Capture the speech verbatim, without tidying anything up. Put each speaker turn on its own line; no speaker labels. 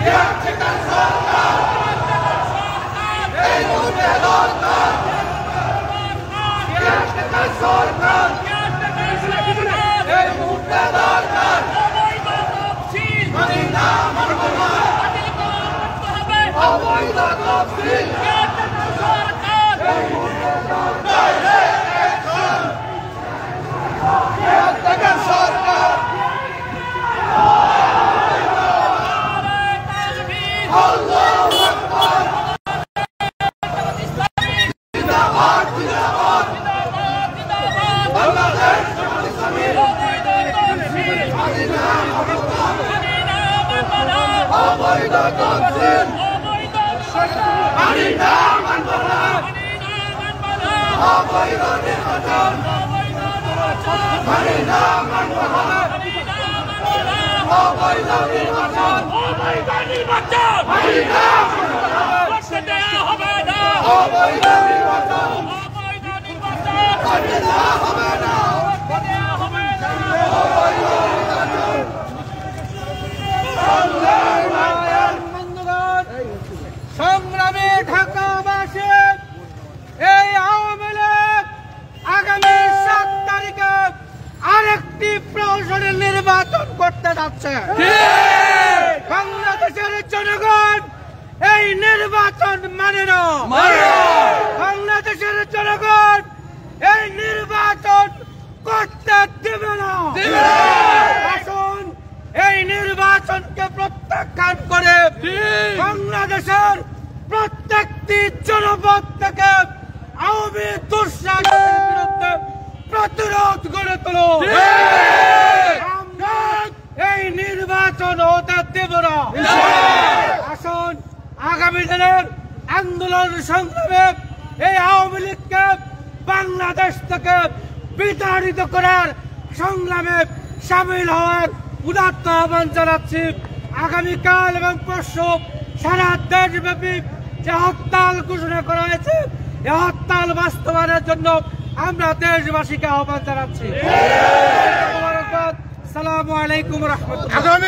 সংগ্রামী ঢাকাবাসী, এই আওয়ামী লীগ আগামী সাত তারিখে আরেকটি প্রহসনের নির্বাচন করতে যাচ্ছে। বাংলাদেশের জনগণ এই নির্বাচন মানে না, বাংলাদেশের জনগণ এই নির্বাচন করতে দেবে না। আসুন এই নির্বাচনকে প্রত্যাখ্যান করে বাংলাদেশের প্রত্যেকটি জনপদ থেকে আওয়ামী দুঃশাসনের বিরুদ্ধে প্রতিরোধ গড়ে তোলো। আমরা এই নির্বাচন হতে দেব না। আসুন আগামী দিনের আন্দোলন সংগ্রামে এই আওয়ামী লীগকে বাংলাদেশ থেকে বিতাড়িত করার সংগ্রামে সামিল হওয়ার উদাত্ত আহ্বান জানাচ্ছি। আগামীকাল এবং পরশু সারা দেশব্যাপী যে হরতাল ঘোষণা করা হয়েছে, এই হরতাল বাস্তবায়নের জন্য আমরা দেশবাসীকে আহ্বান জানাচ্ছি। আসসালামু আলাইকুম ওয়া রাহমাতুল্লাহ।